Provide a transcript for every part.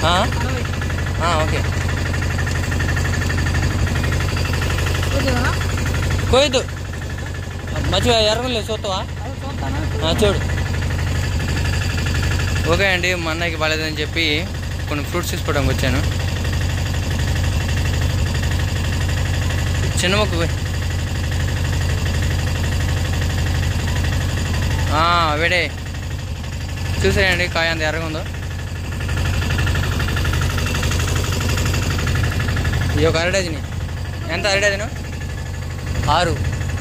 Okay కొయ్యద్దు మంచిగా ఎరగలేదు చూస్తావా చూడు. ఓకే అండి, మా అన్నయ్యకి బాగాలేదని చెప్పి కొన్ని ఫ్రూట్స్ తీసుకోవడానికి వచ్చాను. చిన్న మొక్క వేడే చూసాయండి కాయ అంత ఎర్రగా ఉందో. ఇది ఒక అరడజని. ఎంత అరడజను? 6.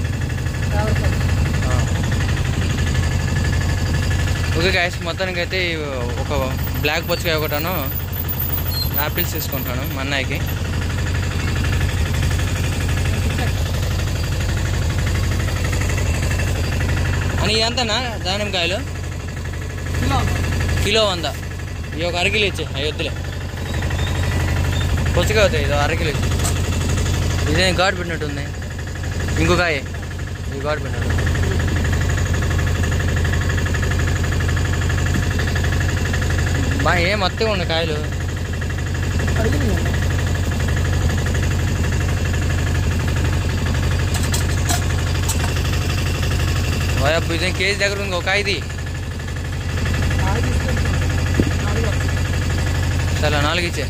ఓకే గాయస్, మొత్తానికి అయితే ఒక బ్లాక్ పుచ్చకాయ ఒకటాను యాపిల్స్ తీసుకుంటాను మా అన్నయ్యకి. అని ఎంతనా దానిమ్మకాయలు? కిలో 100. ఇది ఒక అరకిలో ఇచ్చే అయోధ్యలే పుచ్చకాయ అవుతాయి. ఇది అరకిలో ఇచ్చే. ఇదే ఘాటు పెట్టినట్టుంది. ఇంకొకాయ ఇది ఘాటు పెట్టినట్టు. బాగా ఏం మొత్తం ఉన్నాయి కాయలు. ఇదే కేజీ దగ్గర ఉంది ఒక ఇది. చాలా 4 ఇచ్చే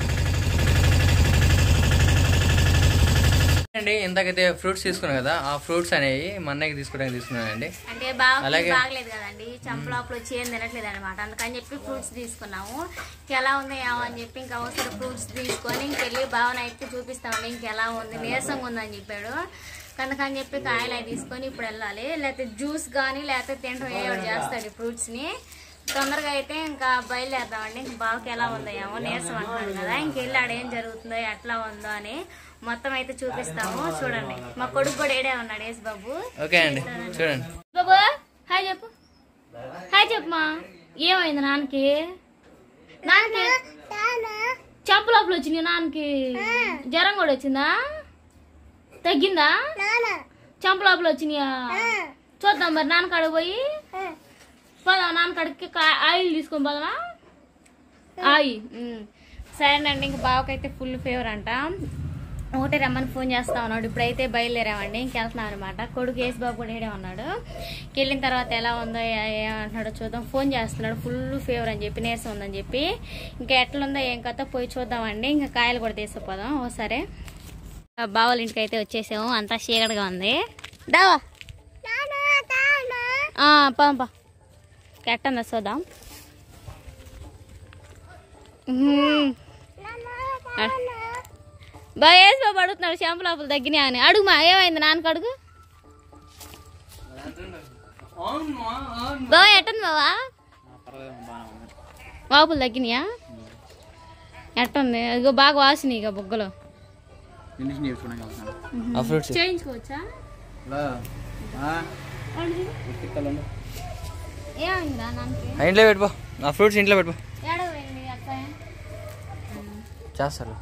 అండి. ఇంతకైతే ఫ్రూట్స్ తీసుకున్నాం కదా, ఆ ఫ్రూట్స్ అనేవి మా అన్నయ్యకి తీసుకోవడానికి తీసుకున్నానండి. అంటే బాగలేదు కదండి, చంపలోపల వచ్చి ఏం తినట్లేదు అనమాట. అందుకని చెప్పి ఫ్రూట్స్ తీసుకున్నాము. ఇంకెలా ఉంది ఏమో అని చెప్పి ఇంకా అవసరం ఫ్రూట్స్ తీసుకొని ఇంకెళ్ళి భావన అయితే చూపిస్తామండి. ఇంకెలా ఉంది, నీరసంగా ఉందని చెప్పాడు. అందుకని చెప్పి కాయలు అవి తీసుకొని ఇప్పుడు వెళ్ళాలి. లేకపోతే జ్యూస్ కానీ లేకపోతే తినడం ఏదో చేస్తాడు ఫ్రూట్స్ని. తొందరగా అయితే ఇంకా బయలుదేరుతామండి. ఇంక బావకి ఎలా ఉందో ఏమో నీరసం అంటున్నాడు కదా, ఇంకెళ్ళి ఆడేం జరుగుతుందో ఎట్లా ఉందో అని మొత్తం అయితే చూపిస్తాము. చూడండి, మా కొడుకు కూడా ఏడే ఉన్నాడు యేసు బాబు. ఓకే అండి, చూడండి బాబు. హాయ్ చెప్పు, హాయ్ చెప్పమా. ఏమైంది నాన్నకి? చెంప లోపల వచ్చింది నాన్నకి. జ్వరం కూడా వచ్చిందా? తగ్గిందా? చెంప లోపల వచ్చినాయా? చూద్దాం మరి నాన్న కాడికి పోయి పోదా. నాన్న కాడికి ఆయిల్ తీసుకొని పోదామా? ఆయిల్ సరేనండి. ఇంక బావకైతే ఫుల్ ఫీవర్ అంట. ఒకటే రమ్మని ఫోన్ చేస్తా ఉన్నాడు. ఇప్పుడైతే బయలుదేరామండి, ఇంకెళ్తున్నాం అనమాట. కొడుకు యేసు బాబు కూడా ఏడే ఉన్నాడు. వెళ్ళిన తర్వాత ఎలా ఉందో ఏమంటున్నాడో చూద్దాం. ఫోన్ చేస్తున్నాడు ఫుల్ ఫీవర్ అని చెప్పి, నీరసం ఉందని చెప్పి. ఇంకా ఎట్లుందో ఏం కథ పోయి చూద్దామండి. ఇంకా కాయలు కూడా తీసుకుపోదాం ఒకసారి. బావల ఇంటికి అయితే వచ్చేసాము. అంతా చీకటిగా ఉంది. దావా పంప ఎట్టందా చూద్దాం. బాగా యేసు బాబు అడుగుతున్నాడు షాంపు లోపల తగ్గినా అని. అడుగుమా, ఏమైంది నాన్నకు అడుగు. బావా ఎట్టుంది బావా? వాపులు తగ్గినాయా? ఎట్టుంది? ఇగో బాగా వాసినాయి ఇక బుగ్గలు. చేయించుకోవచ్చా? ఏమైందా నాన్నకి? ఇంట్లో పెట్టుకో, ఆ ఫ్రూట్స్ ఇంట్లో పెట్టుకో. ఏడవైంది అత్తయ్య చేస్తారు.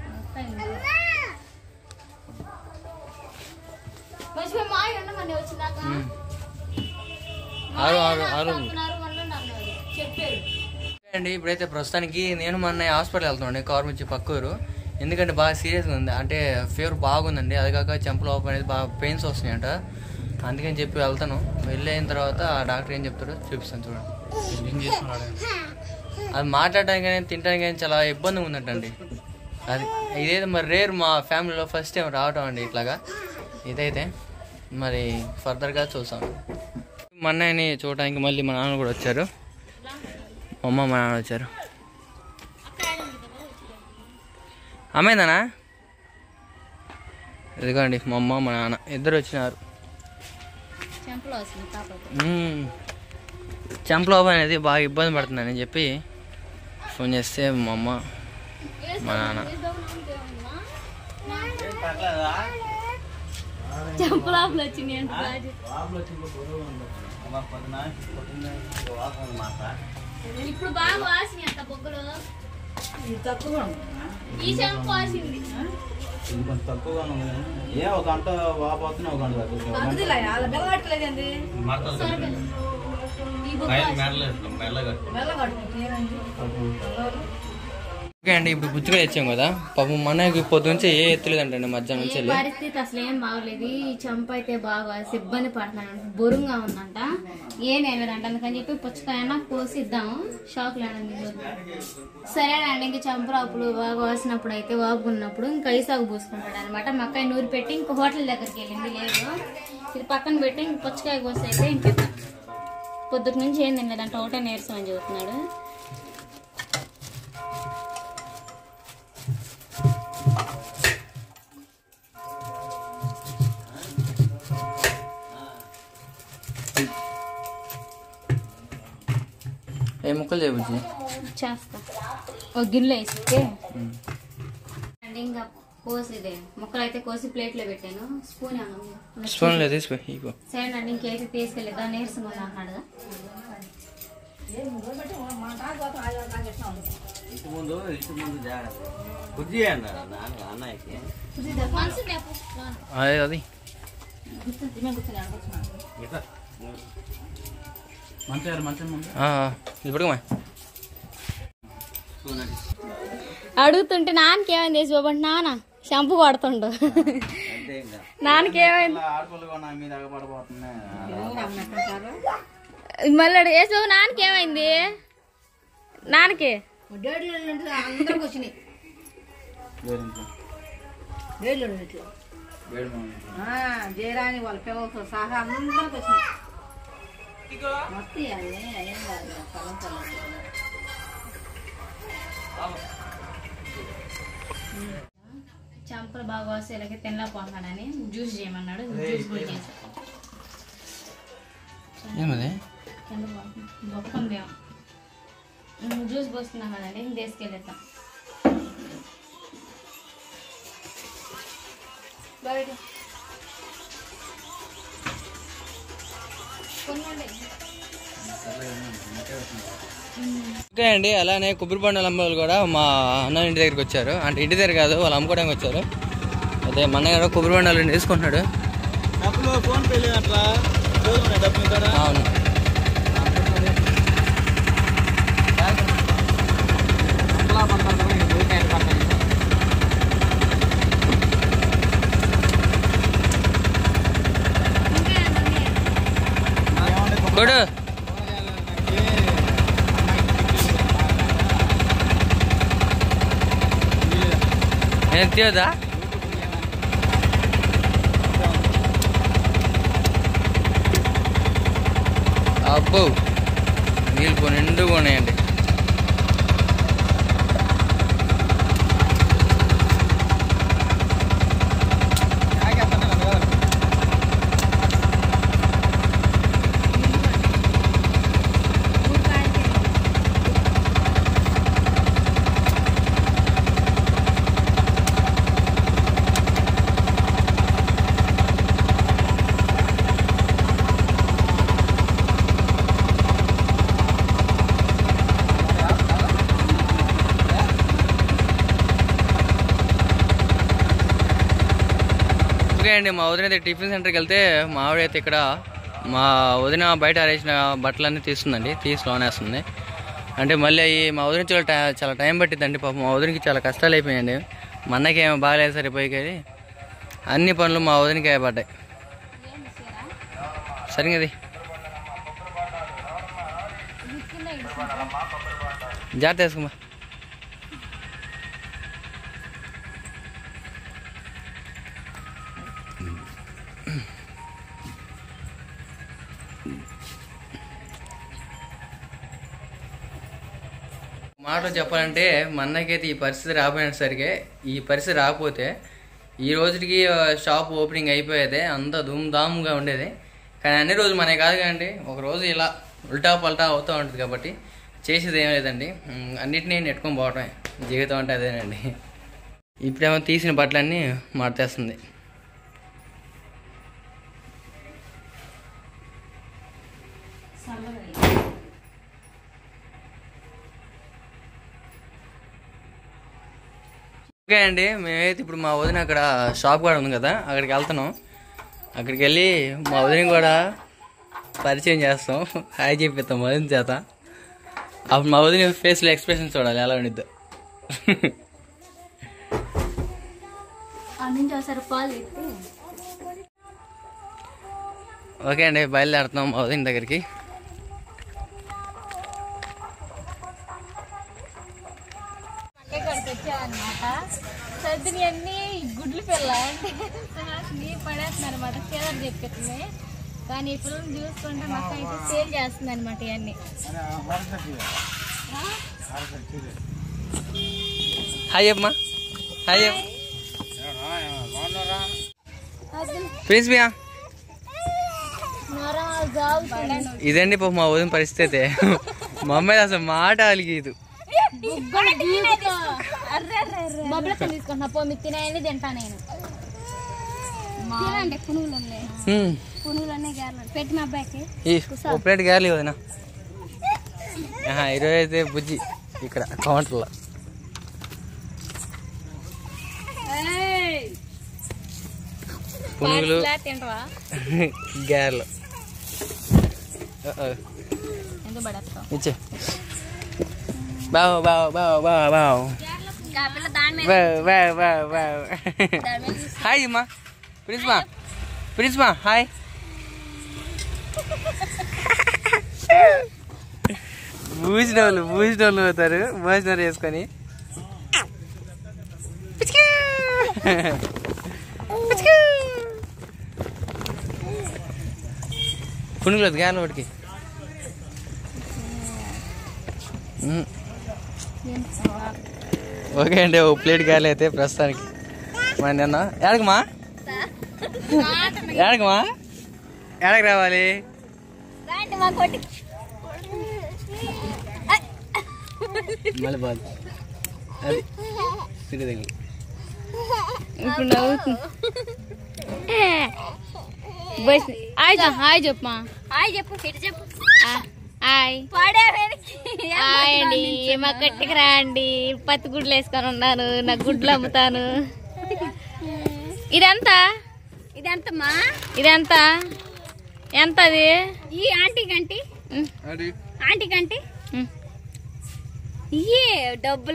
అండి ఇప్పుడైతే ప్రస్తుతానికి నేను మా అన్నయ్య హాస్పిటల్ వెళ్తున్నాండి, కారుమిర్చి పక్కూరు. ఎందుకంటే బాగా సీరియస్గా ఉంది, అంటే ఫీవర్ బాగుందండి. అది కాక చెంప లోపల అనేది బాగా పెయిన్స్ వస్తున్నాయంట. అందుకని చెప్పి వెళ్తాను. వెళ్ళిన తర్వాత ఆ డాక్టర్ ఏం చెప్తాడో చూపిస్తాను. చూడండి, అది మాట్లాడడానికి కానీ తినడానికి కానీ చాలా ఇబ్బందిగా ఉందంటండి. అది ఇదైతే మరి రేర్ మా ఫ్యామిలీలో ఫస్ట్ టైం రావటం అండి ఇట్లాగా. ఇదైతే మరి ఫర్దర్గా చూసాం. మా అన్నయ్యని చూడటానికి మళ్ళీ మా నాన్న కూడా వచ్చారు. మా అమ్మ మా నాన్న వచ్చారు. అమ్మాయిందనా? ఇదిగోండి మా అమ్మ మా నాన్న ఇద్దరు వచ్చినారు. చెంపలోప అనేది బాగా ఇబ్బంది పడుతుందని చెప్పి ఫోన్ చేస్తే మా అమ్మ మా నాన్న చెంపలోపలు వచ్చినాయి. ఇప్పుడు బాగా వాసినాయి అంత బొగ్గలు. ఈ చెంప వాసింది. తక్కువగా ఏ ఒక గంట వాపోతున్నా ఒక గంట ఓకే అండి, ఇప్పుడు పుచ్చుకాయ ఇచ్చాం కదా, పాపం మనకి పొద్దునుంచి ఏ ఎత్తులేదంటండి మధ్యాహ్నం నుంచి. పరిస్థితి అసలు ఏం బాగలేదు. ఈ చెంప అయితే బాగా ఇబ్బంది పడుతున్నాడు, బొరుగా ఉందంట, ఏం వెళ్ళదంట. అందుకని చెప్పి పుచ్చకాయ కోసి ఇద్దాము షాప్ లేనండి. సరేనండి, ఇంక చెంపరాపులు బాగా వాసినప్పుడు అయితే వాపుకున్నప్పుడు ఇంకా ఐసాగు పూసుకుంటాడు అనమాట. మా అక్కయ్య నూరు పెట్టి ఇంకో హోటల్ దగ్గరికి వెళ్ళింది, లేదు ఇది పక్కన పెట్టి ఇంక పుచ్చకాయ కోసి అయితే ఇంక పొద్దుటి నుంచి ఏం తినలేదంట, ఒకటే నీరసం అని చెబుతున్నాడు. ఏ ముక్కలు చేయబుజ్జి చేస్తా ఒక గిన్నెలో వేసితే అండి. ఇంకా కోసి ముక్కలు అయితే కోసి ప్లేట్లో పెట్టాను. స్పూన్ లేదు తీసుకో. సరేనండి, ఇంకైతే తీసుకెళ్ళిద్దా, నీరసం ఉంది అన్నాడు. అది ఇప్పుడు అడుగుతుంటే నాన్నకేమైంది వేసి బాబు, నాన్న షంపు కొడుతుండు. నాన్నకేమైంది మళ్ళీ వేసి బాబు, నాన్నకేమైంది? నాన్నకి అందరికి వచ్చినాయి జయరాని వాళ్ళ పిల్లలతో సహా అందరికి వచ్చినాయి. చెంపలు బాగా వస్తే ఇలాగే తినలేకపోతున్నాడని జ్యూస్ చేయమన్నాడు, జ్యూస్ కూడా చేశాను. జ్యూస్ పోస్తున్నాం కదండి, తీసుకెళ్ళేద్దాం. ఓకే అండి, అలానే కొబ్బరి బండాలు అమ్మవాళ్ళు కూడా మా అన్న ఇంటి దగ్గరికి వచ్చారు. అంటే ఇంటి దగ్గర కాదు, వాళ్ళు అమ్ముకోవడానికి వచ్చారు. అయితే మా అన్నగారు కొబ్బరి బండాలు తీసుకుంటున్నాడు. అవును, కొడు నేను తీయదా? అబ్బో, నీళ్ళు నిండుగా ఉన్నాయండి. ఓకే అండి, మా వదిన అయితే టిఫిన్ సెంటర్కి వెళ్తే మా ఆవిడ అయితే ఇక్కడ మా వదిన బయట ఆరేసిన బట్టలన్నీ తీస్తుందండి, తీసి లోనేస్తుంది. అంటే మళ్ళీ మా వదిన చాలా టైం పట్టిద్దండి. పాపం మా వదినకి చాలా కష్టాలు అయిపోయాయండి. మా అన్నకి ఏమో బాగాలేదు సరిపోయి అన్ని పనులు మా వదినకి పడ్డాయి. సరిగా అది జాగ్రత్త వేసుకోమా. మాటలో చెప్పాలంటే మా అన్నకైతే ఈ పరిస్థితి రాబోయేసరికి, ఈ పరిస్థితి రాకపోతే ఈ రోజుకి షాప్ ఓపెనింగ్ అయిపోయేదే, అంత ధూమ్ధామ్గా ఉండేది. కానీ అన్ని రోజులు మనకి కాదు కదండి, ఒకరోజు ఇలా ఉల్టా పల్టా అవుతూ ఉంటుంది. కాబట్టి చేసేది ఏం లేదండి, అన్నిటినీ నెట్టుకొని పోవటమే జీవితం అంటే అదేనండి. ఇప్పుడేమో తీసిన బట్టలన్నీ మార్చేస్తుంది. ఓకే అండి, మేమైతే ఇప్పుడు మా వదిన అక్కడ షాప్ కూడా ఉంది కదా, అక్కడికి వెళ్తున్నాం. అక్కడికి వెళ్ళి మా వదిన కూడా పరిచయం చేస్తాం, హాయ్ చెప్పిస్తాం వదిన చేత. అప్పుడు మా వదిన ఫేస్లో ఎక్స్ప్రెషన్ చూడాలి ఎలా ఉండిద్దో. నుంచి ఒకసారి పాలు పెట్టి ఓకే అండి, బయలుదేరుతున్నాం మా వదిన దగ్గరికి. వచ్చామన్నమాట. సర్దిని అన్ని గుడ్లు పిల్ల అంటే నీరు పడేస్తున్నారు అనమాట. కేదర్ చెప్పేస్తుంది కానీ ఇప్పుడు చూసుకుంటే మొత్తం అయితే సేల్ చేస్తుంది అనమాట. ఇవన్నీ హాయ్ అమ్మా. హాయ్ ప్రిన్స్మియా. ఇదండి పాప మా వదిన పరిస్థితి. మా అమ్మాయి అసలు మాట అలిగేదు. బొబ్బలతో తీసుకుంటున్నా పో, మీకు తినేది తింటా నేను. పునుగులు ఉన్నాయి, పునుగులు ఉన్నాయి, గారెలు పెట్టి మా అబ్బాయికి ఓ ప్లేట్ గారెలు వదినా. ఈరోజు అయితే బుజ్జి ఇక్కడ కౌంటర్లో పునుగులు తింటవా గారెలు ఇచ్చే. బావు బావు బావు బావు బావు. హాయ్ అమ్మా. ప్రిన్స్మా ప్రిన్స్మా హాయ్. బూసిన వాళ్ళు అవుతారు భోజనం వేసుకొని. పునుగులేదు గాలి ఒకటికి. ఓకే అండి, ఓ ప్లేట్ గాలి అయితే ప్రస్తుతానికి. మరి నిన్న ఎడకమా ఎడకమా ఎడకి రావాలి. మళ్ళీ బాధ అది తిరిగి తగిలి ఇప్పుడు నవ్వుతుంది. హాయ్ చెప్పమా. హాయ్ చెప్పు, చెప్పు. హాయ్ హాయ్ అండి. మా గట్టికి రండి. పత్తి గుడ్లు వేసుకొని ఉన్నాను, నా గుడ్లు అమ్ముతాను. ఇదంతా ఇదంతమ్మా, ఇదంతా ఎంత? అది ఈ ఆంటీ గంటి ఆంటీ గంటి ఇయ్యే డబ్బులు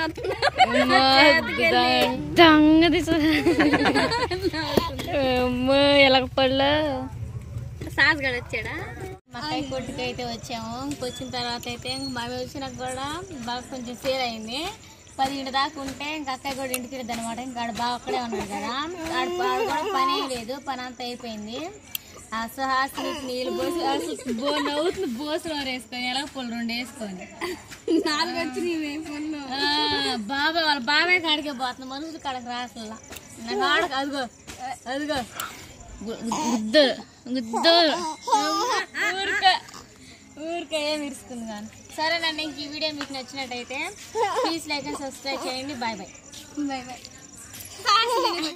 ఎలాగ పళ్ళు సాస్గడ వచ్చాడా. మక్కాయ కొట్టుకు అయితే వచ్చాము. వచ్చిన తర్వాత అయితే మావి వచ్చినాక కూడా బాగా కొంచెం సేల్ అయింది. 10 దాకా ఉంటే ఇంకా అక్కయ్య కూడా ఇంటికి వెళ్ళదు అనమాట. ఇంకా ఆడ బాగా అక్కడే ఉన్నాడు కదా, ఆడ కూడా పని లేదు, పని అంతా అయిపోయింది. అసలు నీళ్ళు పోసి నవ్వుతుంది. బోసులు వేసుకొని ఎలా పుల్లు 2 వేసుకొని 4 వచ్చినాయి పుల్లు. బాబాయ్ వాళ్ళ బాబాయ్ కాడికే పోతుంది, మనుషులు కాడకి రాసల్లా. నా కాడకు అదిగో అదిగో గుద్దు గుద్దు ఊరికే ఏమి ఇరుస్తుంది కానీ. సరేనండి, ఇంక ఈ వీడియో మీకు నచ్చినట్టయితే ప్లీజ్ లైక్ అండ్ సబ్స్క్రైబ్ చేయండి. Bye bye bye bye.